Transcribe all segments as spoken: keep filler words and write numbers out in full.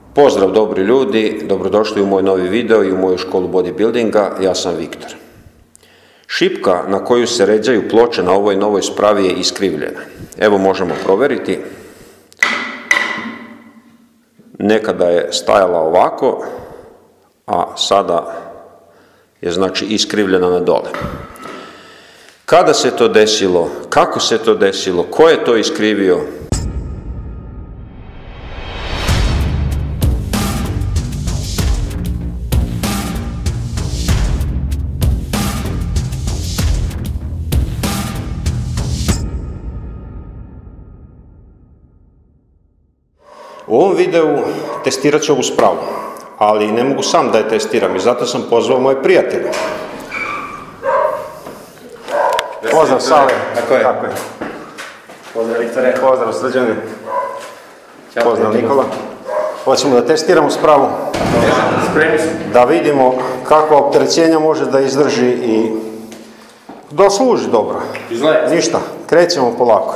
Pozdrav dobri ljudi, dobrodošli u moj novi video i u moju školu bodybuildinga, ja sam Viktor. Šipka na koju se ređaju ploče na ovoj novoj spravi je iskrivljena. Evo možemo provjeriti. Nekada je stajala ovako, a sada je znači iskrivljena na dole. Kada se to desilo, kako se to desilo, ko je to iskrivio? U ovom videu testirat ću ovu spravu, ali ne mogu sam da je testiram i zato sam pozvao moje prijatelje. Pozdrav Sale. Tako je. Tako je. Pozdrav Viktore. Pozdrav Srđane. Ćao. Pozdrav Nikola. Hoćemo da testiramo spravu. Spremni smo. Da vidimo kakva opterećenja može da izdrži i da služi dobro. Izgleda. Ništa, krećemo polako.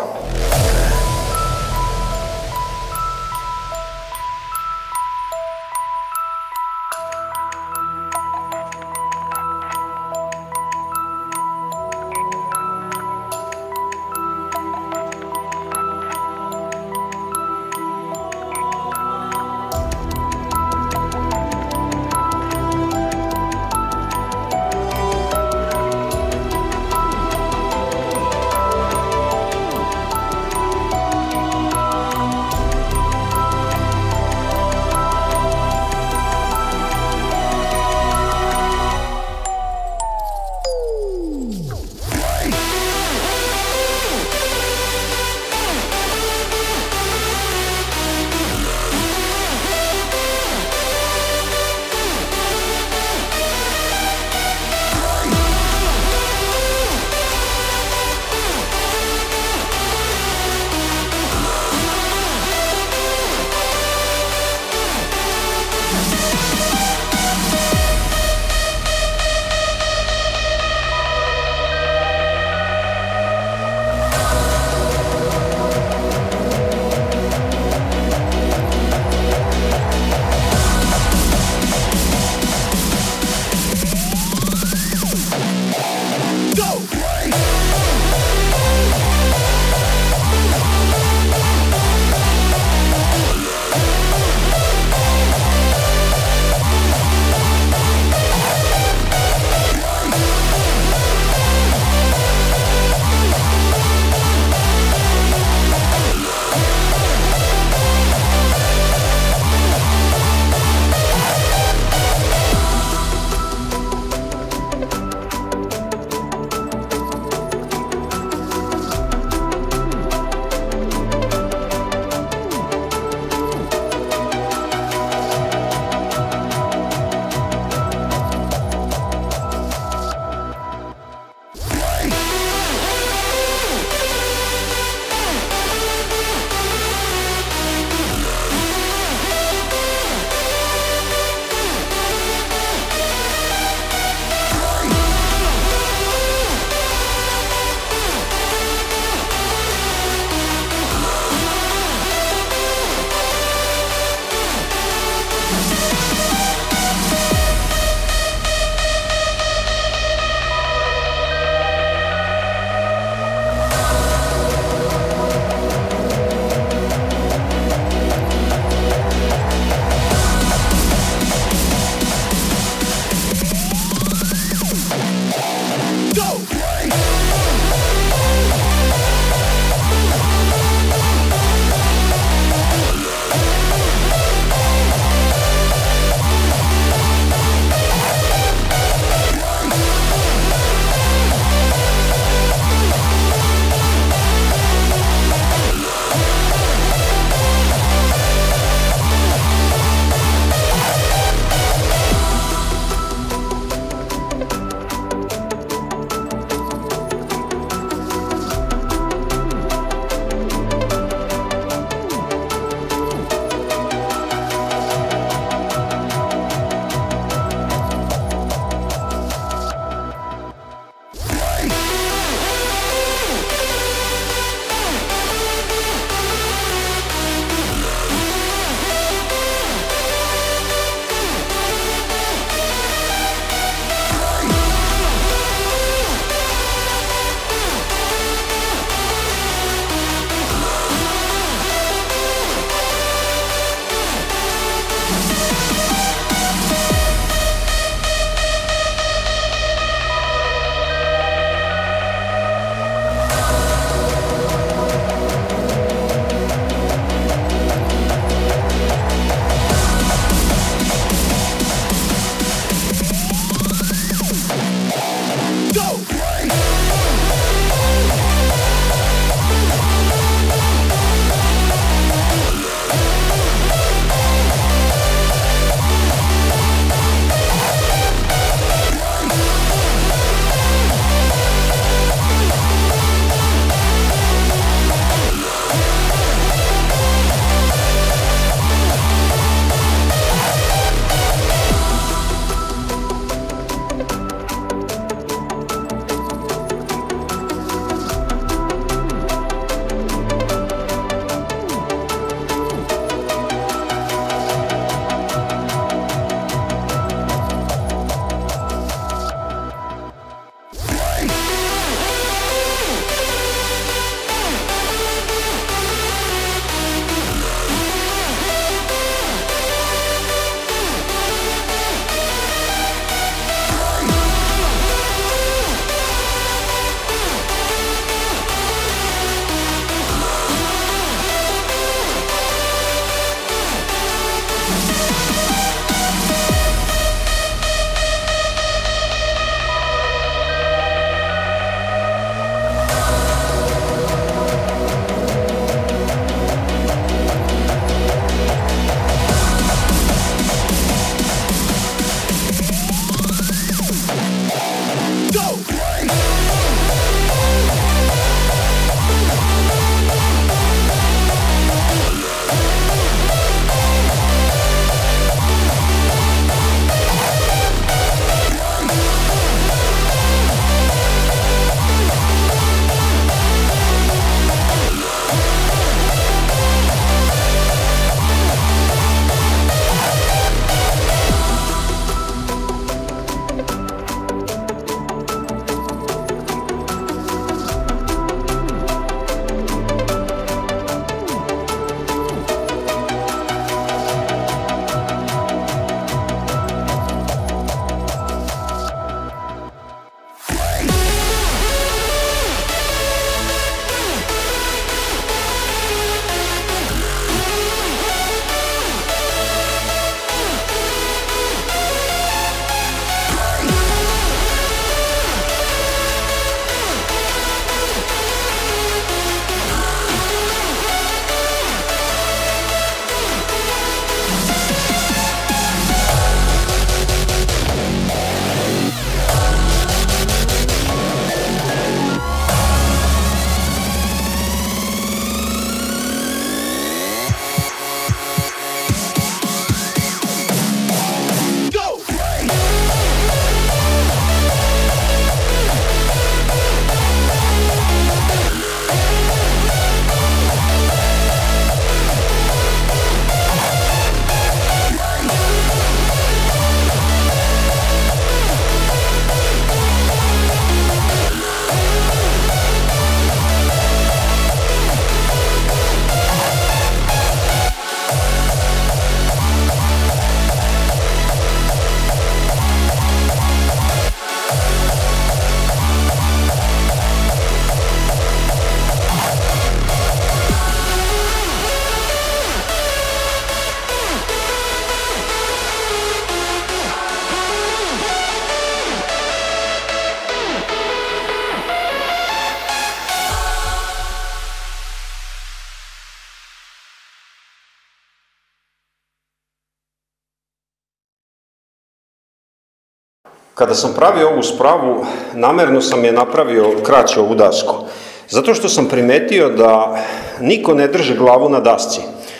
Kada sam pravio ovu spravu, namjerno sam je napravio kraće ovu dasku. Zato što sam primetio da niko ne drži glavu na dasci.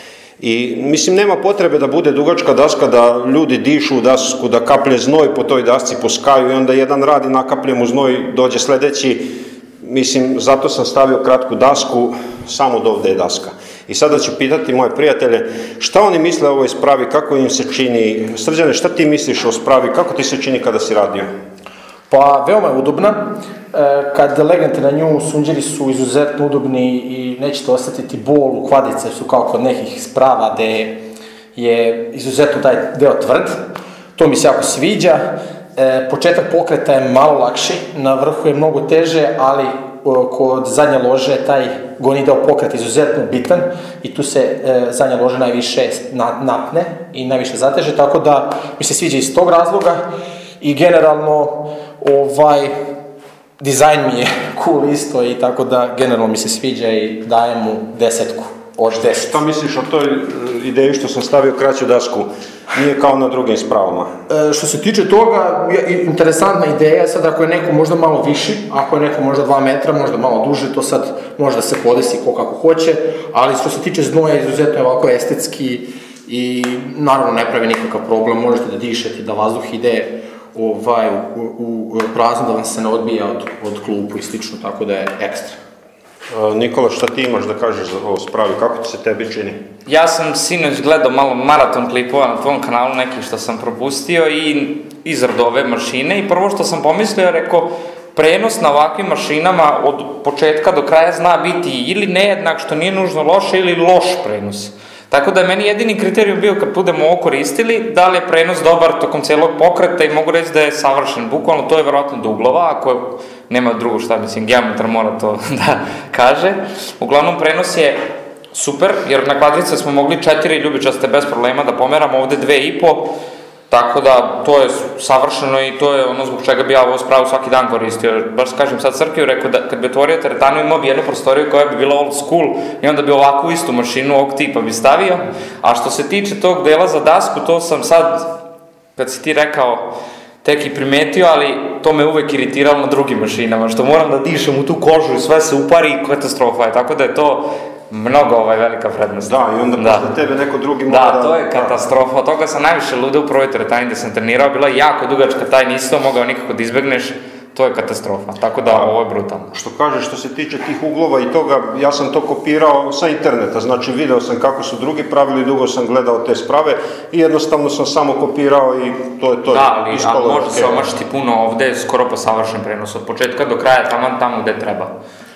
I mislim, nema potrebe da bude dugačka daska, da ljudi dišu u dasku, da kaplje znoj po toj dasci, po skaju i onda jedan radi, nakaplje mu znoj, dođe sljedeći. Mislim, zato sam stavio kratku dasku, samo do ovdje je daska. I sada ću pitati moje prijatelje, šta oni misle o ovoj spravi, kako im se čini. Srđane, šta ti misliš o spravi, kako ti se čini kada si radio? Pa, veoma je udobna. Kad legnete na nju, sunđeri su izuzetno udobni i nećete osetiti bol u kvadice, su kao kod nekih sprava gde je izuzetno taj deo tvrd. To mi se jako sviđa. Početak pokreta je malo lakši, na vrhu je mnogo teže, ali kod zadnje lože taj gornji deo pokreta izuzetno bitan i tu se zadnja loža najviše napne i najviše zateže, tako da mi se sviđa iz tog razloga i generalno ovaj dizajn mi je cool isto i tako da generalno mi se sviđa i dajem mu desetku od deset. Šta misliš o toj ideji što sam stavio kraću dasku? Nije kao na drugim spravama. E, što se tiče toga, interesantna ideja, sad ako je neko možda malo viši, ako je neko možda dva metra, možda malo duže, to sad možda se podesi ko kako hoće, ali što se tiče znoja, izuzetno je ovako estetski i naravno ne pravi nikakav problem, možete da dišete, da vazduh ide ovaj, u, u, u prazno, da vam se ne odbija od, od klupu i slično, tako da je ekstra. Nikola, šta ti imaš da kažeš za ovo spravi, kako ti se tebi čini? Ja sam sinoć gledao malo maraton klipova na tvom kanalu, neki što sam propustio i izradu ove mašine i prvo što sam pomislio, rekao, prenos na ovakvim mašinama od početka do kraja zna biti ili nejednak, što nije nužno loše, ili loš prenos. Tako da je meni jedini kriterijum bio kad budemo ovo koristili, da li je prenos dobar tokom celog pokreta i mogu reći da je savršen. Bukvalno to je verovatno do uglova, ako nema drugo šta, mislim, geometar mora to da kaže. Uglavnom, prenos je super, jer na kvadrice smo mogli četiri ljubičaste bez problema da pomeramo, ovde dve i po, tako da to je savršeno i to je ono zbog čega bi ja ovo spravu svaki dan koristio. Baš kažem sad Srkiju, rekao da kad bi otvorio teretanu imao bi jednu prostoriju koja bi bila old school i onda bi ovakvu istu mašinu ovog tipa bi stavio. A što se tiče tog dela za dasku, to sam sad, kad si ti rekao, tek i primetio, ali to me uvek iritiralo na drugim mašinama, što moram da dišem u tu kožu i sve se upari i katastrofa je, tako da je to mnogo ovaj velika prednost. Da, i onda da. Posle tebe neko drugi mora da... Da, to je katastrofa, od toga sam najviše lude u prvoj teretani gde sam trenirao, bila je jako dugačka taj, nisi to mogao nikako da izbegneš, to je katastrofa, tako da ovo je brutalno. Što kažeš, što se tiče tih uglova i toga, ja sam to kopirao sa interneta, znači video sam kako su drugi pravili, dugo sam gledao te sprave i jednostavno sam samo kopirao i to je to. Da, ali a može se omašiti puno ovde, skoro pa savršen prenos, od početka do kraja, tamo tamo gde treba.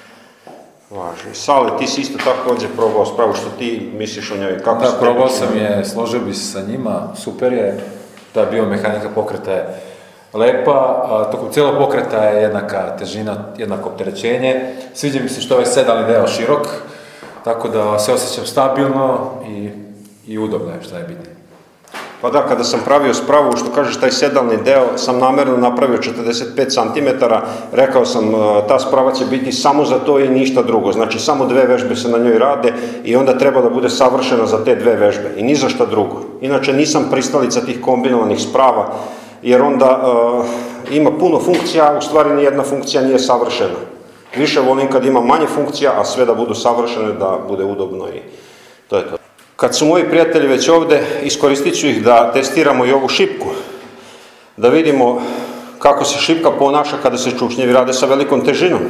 Važno. Sale, ti si isto takođe probao spravu, što ti misliš o njoj? Kako da, probao sam je, složio bi se sa njima, super je, ta biomehanika pokreta je lepa, a, tokom cijelog pokreta je jednaka težina, jednako opterećenje, sviđa mi se što je ovaj sedalni deo širok, tako da se osjećam stabilno i, i udobno je, šta je bitno. Pa da, kada sam pravio spravu, što kažeš, taj sedalni deo, sam namerno napravio četrdeset pet centimetara, rekao sam, ta sprava će biti samo za to i ništa drugo, znači samo dve vežbe se na njoj rade i onda treba da bude savršena za te dve vežbe i ni za šta drugo. Inače, nisam pristalica tih kombinovanih sprava, jer onda uh, ima puno funkcija, u stvari nijedna funkcija nije savršena. Više volim kad ima manje funkcija, a sve da budu savršene, da bude udobno i to je to. Kad su moji prijatelji već ovde, iskoristit ću ih da testiramo i ovu šipku, da vidimo kako se šipka ponaša kada se čučnjevi rade sa velikom težinom.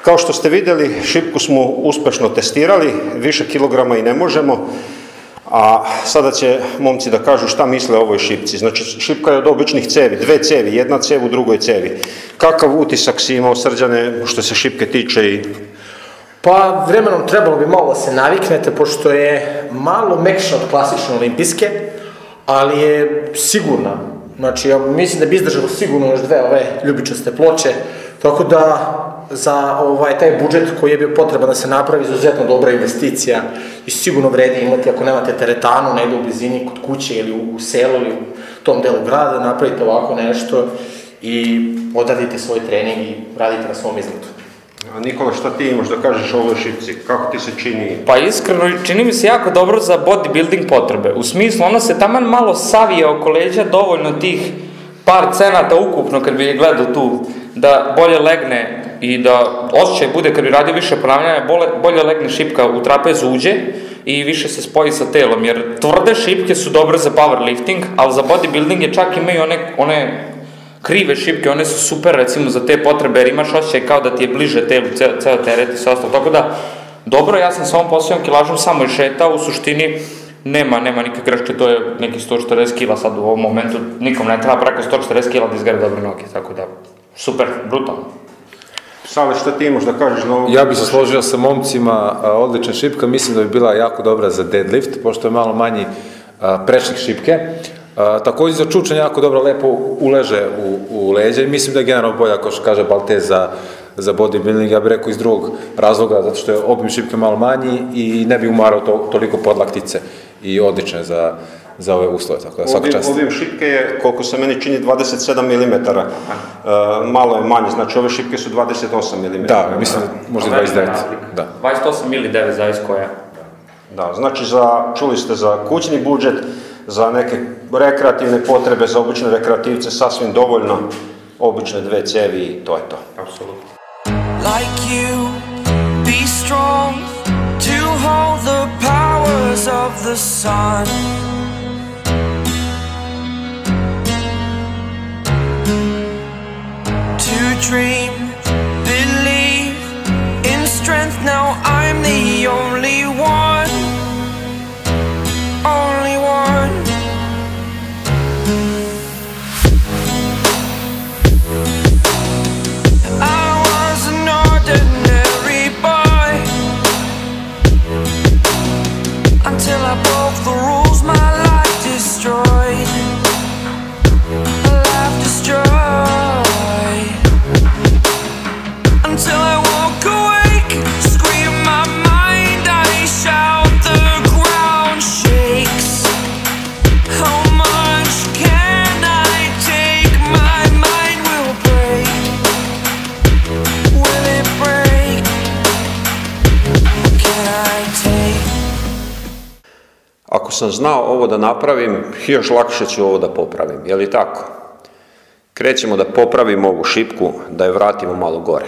Kao što ste vidjeli, šipku smo uspješno testirali, više kilograma i ne možemo, a sada će momci da kažu šta misle o ovoj šipci. Znači, šipka je od običnih cevi, dve cevi, jedna cev u drugoj cevi. Kakav utisak si imao, Srđane, što se šipke tiče? I... Pa, vremenom trebalo bi malo da se naviknete, pošto je malo mekša od klasične olimpijske, ali je sigurna. Znači, ja mislim da bi izdržalo sigurno još dve ove ljubičaste ploče, tako da za ovaj, taj budžet koji je bio potreban da se napravi izuzetno dobra investicija i sigurno vredi imati, ako nemate teretanu, negde u blizini kod kuće ili u, u selu ili u tom delu grada, napravite ovako nešto i odradite svoj trening i radite na svom izgledu. A Nikola, šta ti imaš da kažeš o ovoj šipci? Kako ti se čini? Pa iskreno, čini mi se jako dobro za bodybuilding potrebe. U smislu, ona se taman malo savije oko leđa, dovoljno tih par cenata ukupno, kad bi je gledao tu, da bolje legne i da osjećaj bude, kad bi radio više ponavljanja, bolje, bolje legne šipka u trapezu uđe i više se spoji sa telom, jer tvrde šipke su dobre za powerlifting, ali za bodybuilding je čak imaju one, one krive šipke, one su super recimo za te potrebe, jer imaš osjećaj kao da ti je bliže telu, ceo, ceo teret i sve ostalo, tako da, dobro, ja sam sa ovom posljednom kilažom samo i šetao, u suštini nema, nema nikakve greške, to je neki sto četrdeset kila sad u ovom momentu, nikom ne treba preko sto četrdeset kila da izgleda dobre noge, tako da, super, brutalno. Sale, šta ti imaš da kažeš na ovom? Ja bih se složio sa momcima, odlična šipka, mislim da bi bila jako dobra za deadlift, pošto je malo manji prečnik šipke. Također za čučanje jako dobro, lepo uleže u, u leđe i mislim da je generalno bolja, kao što kaže Baltez, za, za bodybuilding, ja bih rekao iz drugog razloga, zato što je obim šipke malo manji i ne bi umarao to, toliko podlaktice i odlične za, za ove uslove, tako da svaka čast. Obim šipke je, koliko se meni čini, dvadeset sedam milimetara, uh, malo je manje, znači ove šipke su dvadeset osam milimetara. Da, mislim da možda dvadeset devet. Da. dvadeset osam ili devet, zavis koja. Da, znači za, čuli ste za kućni budžet, za neke rekreativne potrebe, za obične rekreativce sasvim dovoljno, obične dve cevi i to je to. Apsolutno. Like you, be strong to hold the powers of the sun. To dream, believe in strength, now I'm the only one, only one. I was an ordinary boy until I broke the rules, my life destroyed, life destroyed. Until I walk awake, scream my mind, I shout, the ground shakes. How much can I take? My mind will break. Will it break? Can I take? Ako sam znao ovo da napravim, još lakše ću ovo da popravim, je li tako? Krećemo da popravimo ovu šipku, da je vratimo malo gore.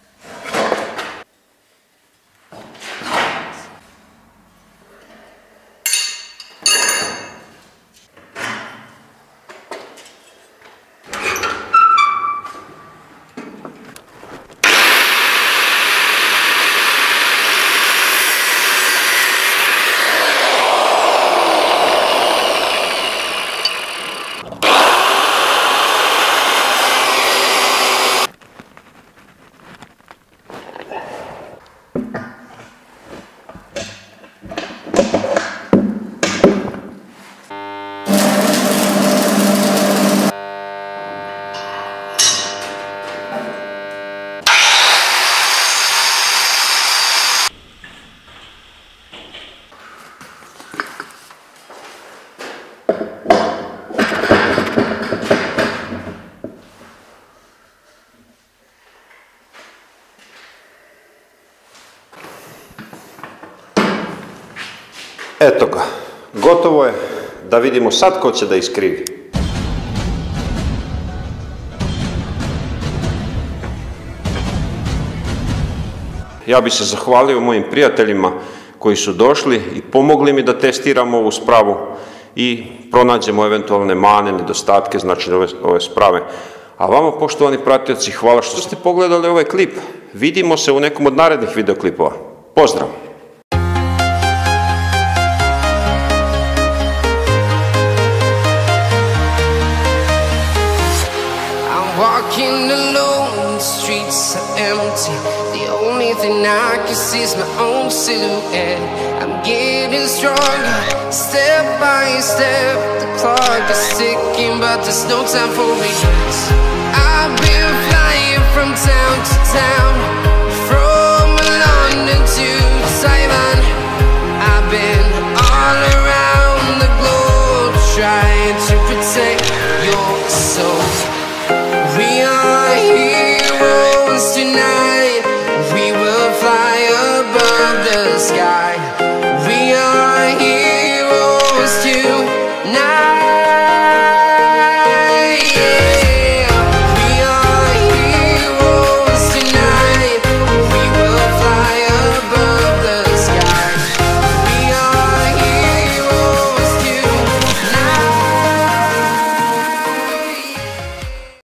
Eto ga, gotovo je, da vidimo sad ko će da iskrivi. Ja bih se zahvalio mojim prijateljima koji su došli i pomogli mi da testiram ovu spravu i pronađemo eventualne mane, nedostatke, znači ove, ove sprave. A vama, poštovani pratioci, hvala što ste pogledali ovaj klip. vidimo se u nekom od narednih videoklipova. Pozdrav! Walking alone, the streets are empty. The only thing I can see is my own silhouette. I'm getting stronger, step by step. The clock is ticking, but there's no time for regrets. I've been